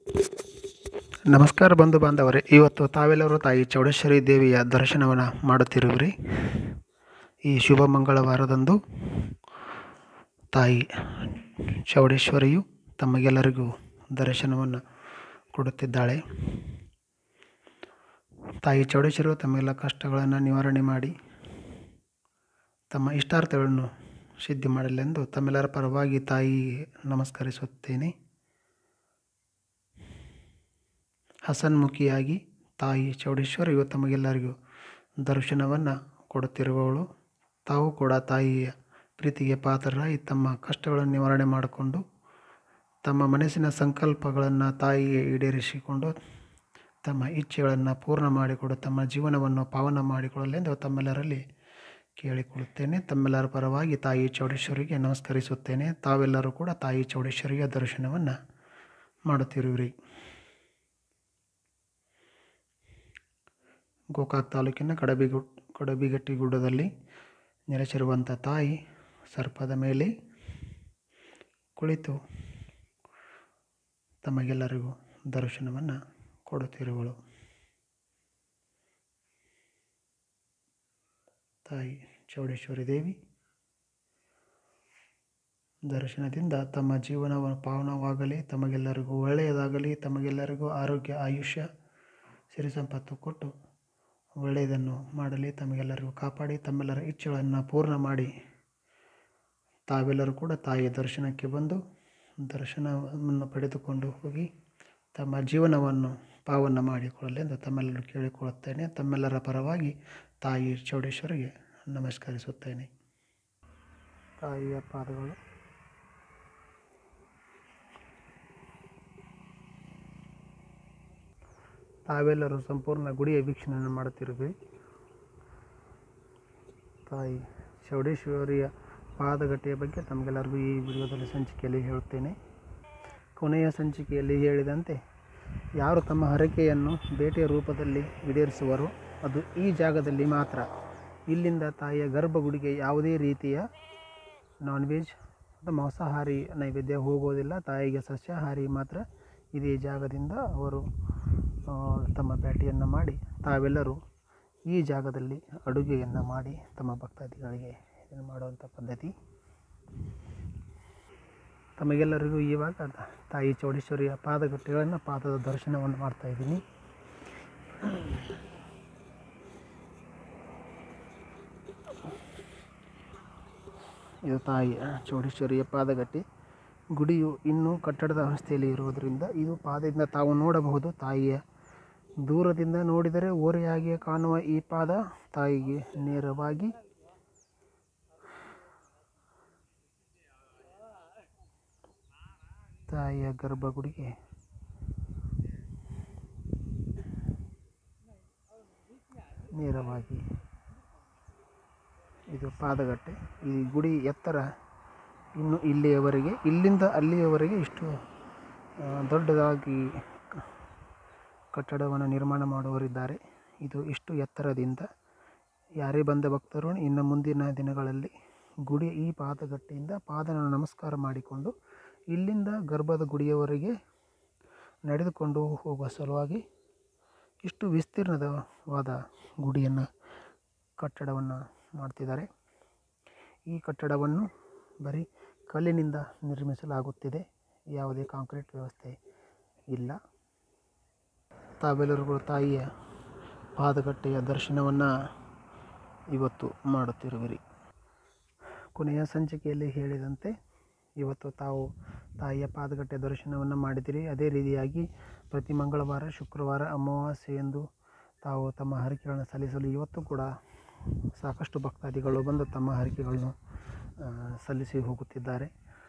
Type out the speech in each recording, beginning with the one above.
ನಮಸ್ಕಾರ ಬಂಧು ಬಾಂಧವರೇ, ಇವತ್ತು ತಾವೆಲ್ಲರೂ ತಾಯಿ ಚೌಡೇಶ್ವರಿ ದೇವಿಯ ದರ್ಶನವನ್ನು ಮಾಡುತ್ತಿರುವಿರಿ. ಈ ಶುಭ ಮಂಗಳವಾರದಂದು ತಾಯಿ ಚೌಡೇಶ್ವರಿಯು ತಮಗೆಲ್ಲರಿಗೂ ದರ್ಶನವನ್ನು ಕೊಡುತ್ತಿದ್ದಾಳೆ. ತಾಯಿ ಚೌಡೇಶ್ವರಿಯು ತಮ್ಮೆಲ್ಲ ಕಷ್ಟಗಳನ್ನು ನಿವಾರಣೆ ಮಾಡಿ ತಮ್ಮ ಇಷ್ಟಾರ್ಥಗಳನ್ನು ಸಿದ್ಧಿ ಮಾಡಲೆಂದು ತಮ್ಮೆಲ್ಲರ ಪರವಾಗಿ ತಾಯಿ ನಮಸ್ಕರಿಸುತ್ತೇನೆ. ಹಸನ್ಮುಖಿಯಾಗಿ ತಾಯಿ ಚೌಡೇಶ್ವರಿಯು ತಮಗೆಲ್ಲರಿಗೂ ದರ್ಶನವನ್ನು ಕೊಡುತ್ತಿರುವವಳು. ತಾವು ಕೂಡ ತಾಯಿಯ ಪ್ರೀತಿಗೆ ಪಾತ್ರರಾಗಿ ತಮ್ಮ ಕಷ್ಟಗಳನ್ನು ನಿವಾರಣೆ ಮಾಡಿಕೊಂಡು ತಮ್ಮ ಮನಸ್ಸಿನ ಸಂಕಲ್ಪಗಳನ್ನು ತಾಯಿಗೆ ಈಡೇರಿಸಿಕೊಂಡು ತಮ್ಮ ಇಚ್ಛೆಗಳನ್ನು ಪೂರ್ಣ ಮಾಡಿಕೊಡು ತಮ್ಮ ಜೀವನವನ್ನು ಪಾವನ ಮಾಡಿಕೊಳ್ಳಲೆಂದು ತಮ್ಮೆಲ್ಲರಲ್ಲಿ ಕೇಳಿಕೊಳ್ಳುತ್ತೇನೆ. ತಮ್ಮೆಲ್ಲರ ಪರವಾಗಿ ತಾಯಿ ಚೌಡೇಶ್ವರಿಗೆ ನಮಸ್ಕರಿಸುತ್ತೇನೆ. ತಾವೆಲ್ಲರೂ ಕೂಡ ತಾಯಿ ಚೌಡೇಶ್ವರಿಯ ದರ್ಶನವನ್ನು ಮಾಡುತ್ತಿರುವಿರಿ. ಗೋಕಾಕ್ ತಾಲೂಕಿನ ಕಡಬಿಗಟ್ಟಿ ಗುಡ್ಡದಲ್ಲಿ ನೆಲೆಸಿರುವಂಥ ತಾಯಿ ಸರ್ಪದ ಮೇಲೆ ಕುಳಿತು ತಮಗೆಲ್ಲರಿಗೂ ದರ್ಶನವನ್ನು ಕೊಡುತ್ತಿರುವಳು. ತಾಯಿ ಚೌಡೇಶ್ವರಿ ದೇವಿ ದರ್ಶನದಿಂದ ತಮ್ಮ ಜೀವನವನ್ನು ಪಾವನವಾಗಲಿ, ತಮಗೆಲ್ಲರಿಗೂ ಒಳ್ಳೆಯದಾಗಲಿ, ತಮಗೆಲ್ಲರಿಗೂ ಆರೋಗ್ಯ, ಆಯುಷ್ಯ, ಸಿರಿ ಸಂಪತ್ತು ಕೊಟ್ಟು ಒಳ್ಳೆಯದನ್ನು ಮಾಡಲಿ, ತಮಗೆಲ್ಲರಿಗೂ ಕಾಪಾಡಿ ತಮ್ಮೆಲ್ಲರ ಇಚ್ಛೆಗಳನ್ನು ಪೂರ್ಣ ಮಾಡಿ ತಾವೆಲ್ಲರೂ ಕೂಡ ತಾಯಿಯ ದರ್ಶನಕ್ಕೆ ಬಂದು ದರ್ಶನವನ್ನು ಪಡೆದುಕೊಂಡು ಹೋಗಿ ತಮ್ಮ ಜೀವನವನ್ನು ಪಾವನ ಮಾಡಿಕೊಳ್ಳಲೆಂದು ತಮ್ಮೆಲ್ಲರೂ ಕೇಳಿಕೊಳ್ಳುತ್ತೇನೆ. ತಮ್ಮೆಲ್ಲರ ಪರವಾಗಿ ತಾಯಿ ಚೌಡೇಶ್ವರಿಗೆ ನಮಸ್ಕರಿಸುತ್ತೇನೆ. ತಾಯಿಯ ಪಾದಗಳು ತಾವೆಲ್ಲರೂ ಸಂಪೂರ್ಣ ಗುಡಿಯ ವೀಕ್ಷಣೆಯನ್ನು ಮಾಡುತ್ತಿರುವೆ. ತಾಯಿ ಚೌಡೇಶ್ವರಿಯ ಪಾದಗಟ್ಟೆಯ ಬಗ್ಗೆ ತಮಗೆಲ್ಲರಿಗೂ ಈ ವಿಡಿಯೋದಲ್ಲಿ ಸಂಚಿಕೆಯಲ್ಲಿ ಹೇಳುತ್ತೇನೆ. ಕೊನೆಯ ಸಂಚಿಕೆಯಲ್ಲಿ ಹೇಳಿದಂತೆ ಯಾರು ತಮ್ಮ ಹರಕೆಯನ್ನು ಬೇಟೆಯ ರೂಪದಲ್ಲಿ ಈಡೇರಿಸುವರೋ ಅದು ಈ ಜಾಗದಲ್ಲಿ ಮಾತ್ರ. ಇಲ್ಲಿಂದ ತಾಯಿಯ ಗರ್ಭಗುಡಿಗೆ ಯಾವುದೇ ರೀತಿಯ ನಾನ್ ವೆಜ್ ಅಥವಾ ಮಾಂಸಾಹಾರಿ ನೈವೇದ್ಯ ಹೋಗೋದಿಲ್ಲ. ತಾಯಿಗೆ ಸಸ್ಯಾಹಾರಿ ಮಾತ್ರ. ಇದೇ ಜಾಗದಿಂದ ಅವರು ತಮ್ಮ ಬೇಟೆಯನ್ನು ಮಾಡಿ ತಾವೆಲ್ಲರೂ ಈ ಜಾಗದಲ್ಲಿ ಅಡುಗೆಯನ್ನು ಮಾಡಿ ತಮ್ಮ ಭಕ್ತಾದಿಗಳಿಗೆ ಇದನ್ನು ಮಾಡುವಂಥ ಪದ್ಧತಿ. ತಮಗೆಲ್ಲರಿಗೂ ಇವಾಗ ತಾಯಿ ಚೌಡೇಶ್ವರಿಯ ಪಾದಗಟ್ಟೆಗಳನ್ನು ಪಾದದ ದರ್ಶನವನ್ನು ಮಾಡ್ತಾಯಿದ್ದೀನಿ. ಇದು ತಾಯಿ ಚೌಡೇಶ್ವರಿಯ ಪಾದಗಟ್ಟೆ. ಗುಡಿಯು ಇನ್ನೂ ಕಟ್ಟಡದ ಅವಸ್ಥೆಯಲ್ಲಿ ಇರುವುದರಿಂದ ಇದು ಪಾದದಿಂದ ತಾವು ನೋಡಬಹುದು. ತಾಯಿಯ ದೂರದಿಂದ ನೋಡಿದರೆ ಓರೆಯಾಗಿ ಕಾಣುವ ಈ ಪಾದ ತಾಯಿಗೆ ನೇರವಾಗಿ ತಾಯಿಯ ಗರ್ಭಗುಡಿಗೆ ನೇರವಾಗಿ ಇದು ಪಾದಗಟ್ಟೆ. ಈ ಗುಡಿ ಎತ್ತರ ಇನ್ನು ಇಲ್ಲಿಯವರೆಗೆ, ಇಲ್ಲಿಂದ ಅಲ್ಲಿಯವರೆಗೆ ಇಷ್ಟು ದೊಡ್ಡದಾಗಿ ಕಟ್ಟಡವನ್ನು ನಿರ್ಮಾಣ ಮಾಡುವವರಿದ್ದಾರೆ. ಇದು ಇಷ್ಟು ಎತ್ತರದಿಂದ ಯಾರೇ ಬಂದ ಭಕ್ತರು ಇನ್ನು ಮುಂದಿನ ದಿನಗಳಲ್ಲಿ ಗುಡಿ ಈ ಪಾದಗಟ್ಟೆಯಿಂದ ಪಾದನ ನಮಸ್ಕಾರ ಮಾಡಿಕೊಂಡು ಇಲ್ಲಿಂದ ಗರ್ಭದ ಗುಡಿಯವರೆಗೆ ನಡೆದುಕೊಂಡು ಹೋಗುವ ಸಲುವಾಗಿ ಇಷ್ಟು ವಿಸ್ತೀರ್ಣವಾದ ಗುಡಿಯನ್ನು ಕಟ್ಟಡವನ್ನು ಮಾಡ್ತಿದ್ದಾರೆ. ಈ ಕಟ್ಟಡವನ್ನು ಬರೀ ಕಲ್ಲಿನಿಂದ ನಿರ್ಮಿಸಲಾಗುತ್ತಿದೆ. ಯಾವುದೇ ಕಾಂಕ್ರೀಟ್ ವ್ಯವಸ್ಥೆ ಇಲ್ಲ. ತಾವೆಲ್ಲರೂ ತಾಯಿಯ ಪಾದಗಟ್ಟೆಯ ದರ್ಶನವನ್ನು ಇವತ್ತು ಮಾಡುತ್ತಿರುವಿರಿ. ಕೊನೆಯ ಸಂಚಿಕೆಯಲ್ಲಿ ಹೇಳಿದಂತೆ ಇವತ್ತು ತಾವು ತಾಯಿಯ ಪಾದಗಟ್ಟೆಯ ದರ್ಶನವನ್ನು ಮಾಡಿದಿರಿ. ಅದೇ ರೀತಿಯಾಗಿ ಪ್ರತಿ ಮಂಗಳವಾರ, ಶುಕ್ರವಾರ, ಅಮಾವಾಸ್ಯೆಯಂದು ತಾವು ತಮ್ಮ ಹರಕೆಗಳನ್ನು ಸಲ್ಲಿಸಲು ಇವತ್ತು ಕೂಡ ಸಾಕಷ್ಟು ಭಕ್ತಾದಿಗಳು ಬಂದು ತಮ್ಮ ಹರಕೆಗಳನ್ನು ಸಲ್ಲಿಸಿ ಹೋಗುತ್ತಿದ್ದಾರೆ.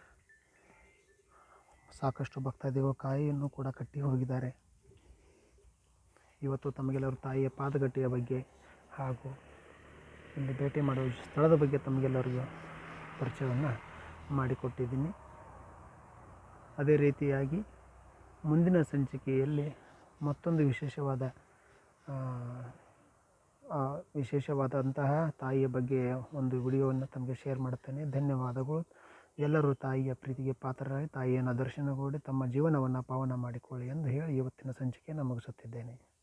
ಸಾಕಷ್ಟು ಭಕ್ತಾದಿಗಳು ಕಾಯಿಯನ್ನು ಕೂಡ ಕಟ್ಟಿ ಹೋಗಿದ್ದಾರೆ. ಇವತ್ತು ತಮಗೆಲ್ಲರೂ ತಾಯಿಯ ಪಾದಗಟ್ಟೆಯ ಬಗ್ಗೆ ಹಾಗೂ ಇಲ್ಲಿ ಭೇಟಿ ಮಾಡುವ ಸ್ಥಳದ ಬಗ್ಗೆ ತಮಗೆಲ್ಲರಿಗೂ ಪರಿಚಯವನ್ನು ಮಾಡಿಕೊಟ್ಟಿದ್ದೀನಿ. ಅದೇ ರೀತಿಯಾಗಿ ಮುಂದಿನ ಸಂಚಿಕೆಯಲ್ಲಿ ಮತ್ತೊಂದು ವಿಶೇಷವಾದಂತಹ ತಾಯಿಯ ಬಗ್ಗೆ ಒಂದು ವಿಡಿಯೋವನ್ನು ತಮಗೆ ಶೇರ್ ಮಾಡುತ್ತೇನೆ. ಧನ್ಯವಾದಗಳು. ಎಲ್ಲರೂ ತಾಯಿಯ ಪ್ರೀತಿಗೆ ಪಾತ್ರರಾಗಿ ತಾಯಿಯನ್ನು ದರ್ಶನಗೊಳ್ಳಿ ತಮ್ಮ ಜೀವನವನ್ನು ಪಾವನ ಮಾಡಿಕೊಳ್ಳಿ ಎಂದು ಹೇಳಿ ಇವತ್ತಿನ ಸಂಚಿಕೆಯನ್ನು ಮುಗಿಸುತ್ತಿದ್ದೇನೆ.